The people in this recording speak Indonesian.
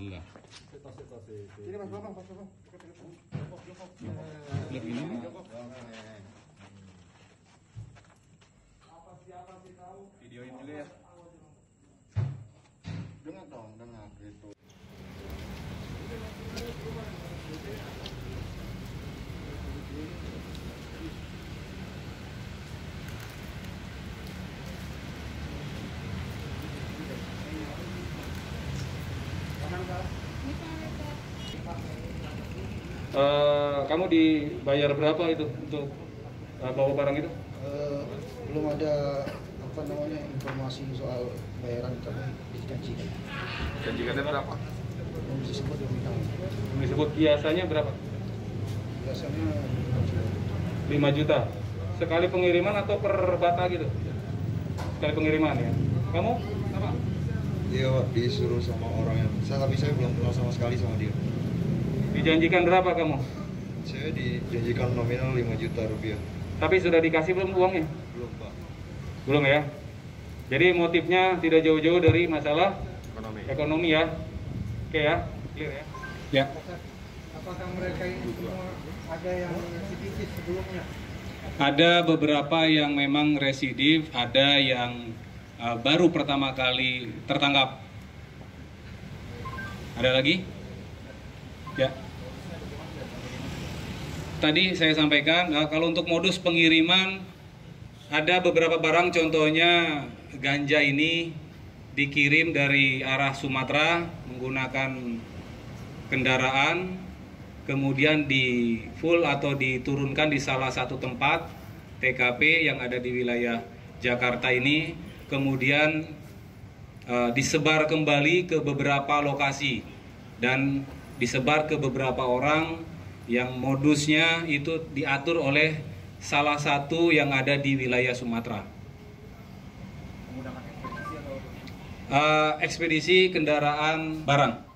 Alhamdulillah. Ini Mas Bambang, Lihat gini. Siapa sih tahu? Videoin dulu ya. Dengar dong, dengar gitu. Kamu dibayar berapa itu untuk bawa barang itu? Belum ada informasi soal bayaran, kami dijanjikan. Janjikannya berapa? Belum disebut nominal. Belum disebut, biasanya berapa? Biasanya 5 juta. Sekali pengiriman atau per bata gitu? Sekali pengiriman ya. Kamu apa? Iya Pak, disuruh sama orang yang tapi saya belum kenal sama sekali sama dia. Dijanjikan berapa kamu? Saya dijanjikan nominal 5 juta rupiah. Tapi sudah dikasih belum uangnya? Belum Pak. Belum ya. Jadi motifnya tidak jauh-jauh dari masalah ekonomi ya. Oke ya, clear ya. Ya. apakah mereka ini semua ada yang residivis sebelumnya? Ada beberapa yang memang residif, ada yang baru pertama kali tertangkap. Ada lagi? Ya. Tadi saya sampaikan kalau untuk modus pengiriman ada beberapa barang, contohnya ganja ini dikirim dari arah Sumatera menggunakan kendaraan, kemudian di full atau diturunkan di salah satu tempat TKP yang ada di wilayah Jakarta ini, kemudian disebar kembali ke beberapa lokasi dan disebar ke beberapa orang yang modusnya itu diatur oleh salah satu yang ada di wilayah Sumatera. Ekspedisi kendaraan barang.